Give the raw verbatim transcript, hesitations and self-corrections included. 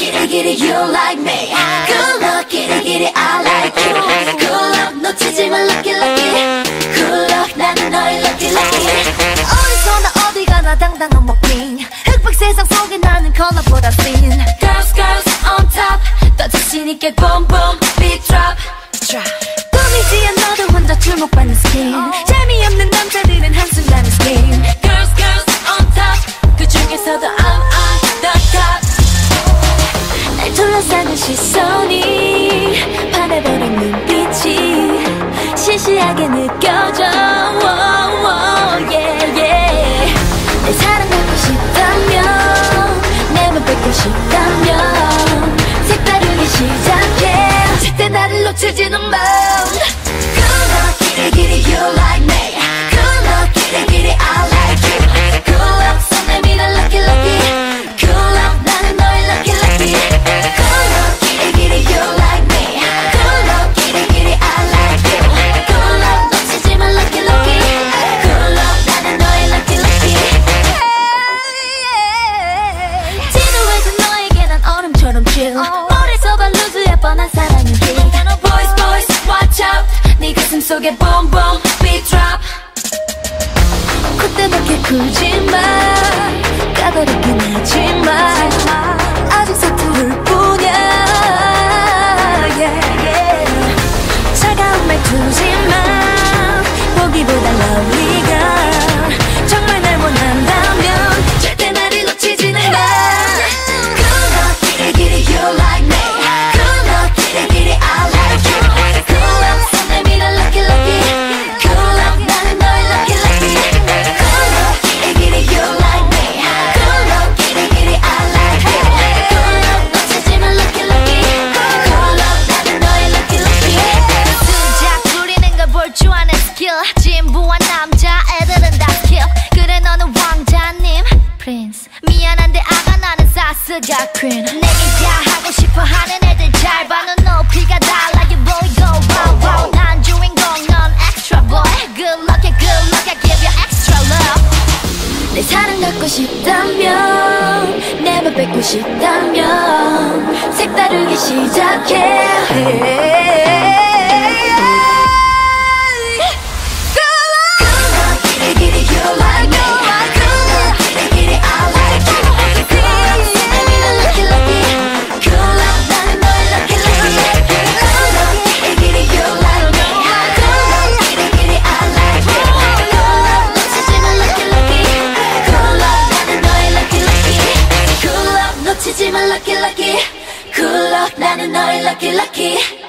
kitty kitty you like me. Good luck kitty kitty I like you. Good luck 놓치지 마 lucky lucky. Good luck 나는 너의 lucky lucky. 어디서나 어디 가나 당당한 먹빙. 흑백 세상 속에 나는 컬러보다 thin. Girls girls on top 더 자신 있게 boom boom beat drop drop. 꾸미지 않아도 혼자 주목받는 스킨. 재미없는 남자들은 한순간에 스킨. Girls girls on top 그 중에서도 I'm on the top. 날 둘러싸는 시선이 반해버린 눈빛이 시시하게 느껴져. oh, oh, yeah, yeah. 내 사랑 갖고 싶다면 내맘 뺏고 싶다면 색다르게 시작해. 절대 나를 놓치지는 마. Good luck kitty kitty you like me. Good luck kitty kitty I like you. Good luck 손 내밀어 lucky lucky. Good luck 나는 너의 lucky lucky. Good luck kitty kitty you like me. Good luck kitty kitty I like you. Good luck 놓치지 마 lucky lucky. Good luck 나는 너의 lucky lucky. 지루해진 너에게 난 얼음처럼 chill. 머리서 발루즈에 뻔한 사랑은 길. Boys boys watch out. 네 가슴 속에 boom boom beat drop. 그때밖에 굴지 마. 까다롭긴 하지만 아직 서투를 뿐이야. yeah, yeah. 차가운 말투지만 보기보다 lovely girl. 정말 날 원한다면 절대 나를 놓치지는 마. Good luck kitty kitty you like me. Good luck kitty kitty I like you. Good luck 손 내밀어 lucky lucky. Good luck 나는 너의 lucky lucky. Good luck kitty kitty you like me. Good luck kitty kitty I like you. Good luck 놓치지 마 lucky lucky. Good luck 나는 너의 lucky lucky. 수작 부리는 걸 볼 줄 아는 스킬. 진부한 남자애들은 다 스킬. 그래 너는 왕자님 Prince. 미안한데 아가 나는 사스가 queen. 내게 야 하고 싶어 하는 애들 잘 봐. 넌 높이가 달라요 보이고 wow wow. 난 주인공 넌 extra boy. Good luck yeah good luck I give you extra love. 내 사랑 갖고 싶다면 내 맘 뺏고 싶다면 색다르게 시작해. 놓치지 마 lucky lucky. Good luck 나는 너의 lucky lucky.